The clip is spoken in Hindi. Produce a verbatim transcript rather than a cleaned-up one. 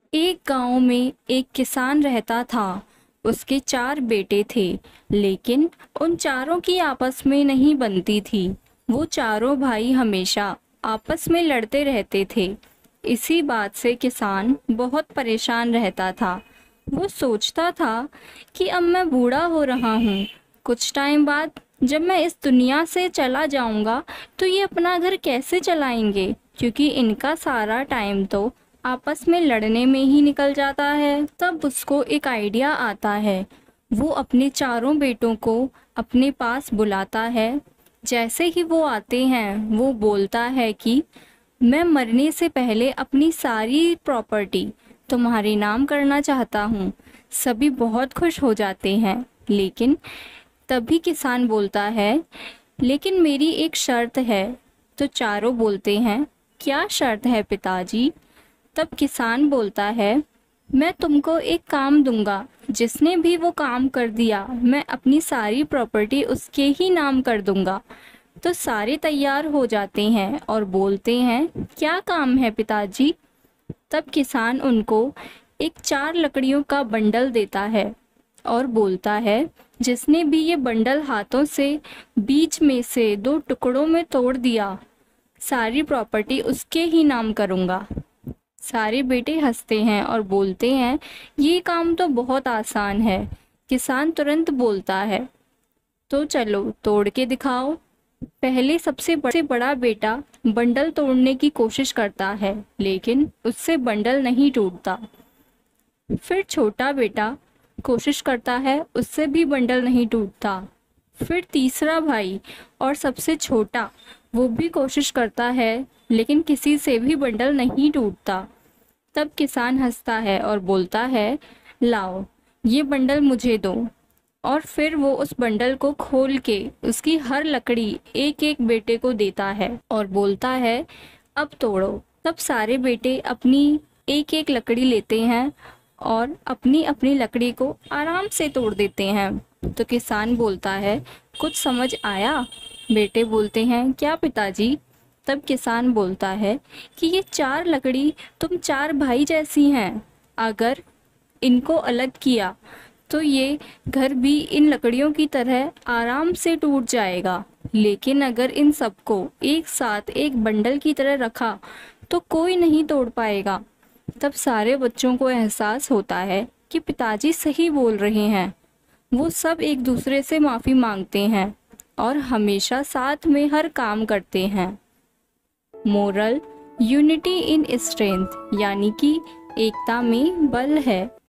एक गांव में एक किसान रहता था। उसके चार बेटे थे, लेकिन उन चारों की आपस में नहीं बनती थी। वो चारों भाई हमेशा आपस में लड़ते रहते थे। इसी बात से किसान बहुत परेशान रहता था। वो सोचता था कि अब मैं बूढ़ा हो रहा हूँ। कुछ टाइम बाद जब मैं इस दुनिया से चला जाऊंगा तो ये अपना घर कैसे चलाएंगे, क्योंकि इनका सारा टाइम तो आपस में लड़ने में ही निकल जाता है। तब उसको एक आइडिया आता है। वो अपने चारों बेटों को अपने पास बुलाता है। जैसे ही वो आते हैं वो बोलता है कि मैं मरने से पहले अपनी सारी प्रॉपर्टी तुम्हारे नाम करना चाहता हूँ। सभी बहुत खुश हो जाते हैं, लेकिन तभी किसान बोलता है, लेकिन मेरी एक शर्त है। तो चारों बोलते हैं, क्या शर्त है पिताजी? तब किसान बोलता है, मैं तुमको एक काम दूंगा, जिसने भी वो काम कर दिया मैं अपनी सारी प्रॉपर्टी उसके ही नाम कर दूंगा। तो सारे तैयार हो जाते हैं और बोलते हैं, क्या काम है पिताजी? तब किसान उनको एक चार लकड़ियों का बंडल देता है और बोलता है, जिसने भी ये बंडल हाथों से बीच में से दो टुकड़ों में तोड़ दिया, सारी प्रॉपर्टी उसके ही नाम करूँगा। सारे बेटे हंसते हैं और बोलते हैं, ये काम तो बहुत आसान है। किसान तुरंत बोलता है, तो चलो तोड़ के दिखाओ। पहले सबसे बड़े बड़ा बेटा बंडल तोड़ने की कोशिश करता है, लेकिन उससे बंडल नहीं टूटता। फिर छोटा बेटा कोशिश करता है, उससे भी बंडल नहीं टूटता। फिर तीसरा भाई और सबसे छोटा, वो भी कोशिश करता है, लेकिन किसी से भी बंडल नहीं टूटता। तब किसान हंसता है और बोलता है, लाओ ये बंडल मुझे दो। और फिर वो उस बंडल को खोल के उसकी हर लकड़ी एक एक बेटे को देता है और बोलता है, अब तोड़ो। तब सारे बेटे अपनी एक एक लकड़ी लेते हैं और अपनी अपनी लकड़ी को आराम से तोड़ देते हैं। तो किसान बोलता है, कुछ समझ आया? बेटे बोलते हैं, क्या पिताजी? तब किसान बोलता है कि ये चार लकड़ी तुम चार भाई जैसी हैं। अगर इनको अलग किया तो ये घर भी इन लकड़ियों की तरह आराम से टूट जाएगा, लेकिन अगर इन सबको एक साथ एक बंडल की तरह रखा तो कोई नहीं तोड़ पाएगा। तब सारे बच्चों को एहसास होता है कि पिताजी सही बोल रहे हैं। वो सब एक दूसरे से माफ़ी मांगते हैं और हमेशा साथ में हर काम करते हैं। मोरल, यूनिटी इन स्ट्रेंथ, यानी कि एकता में बल है।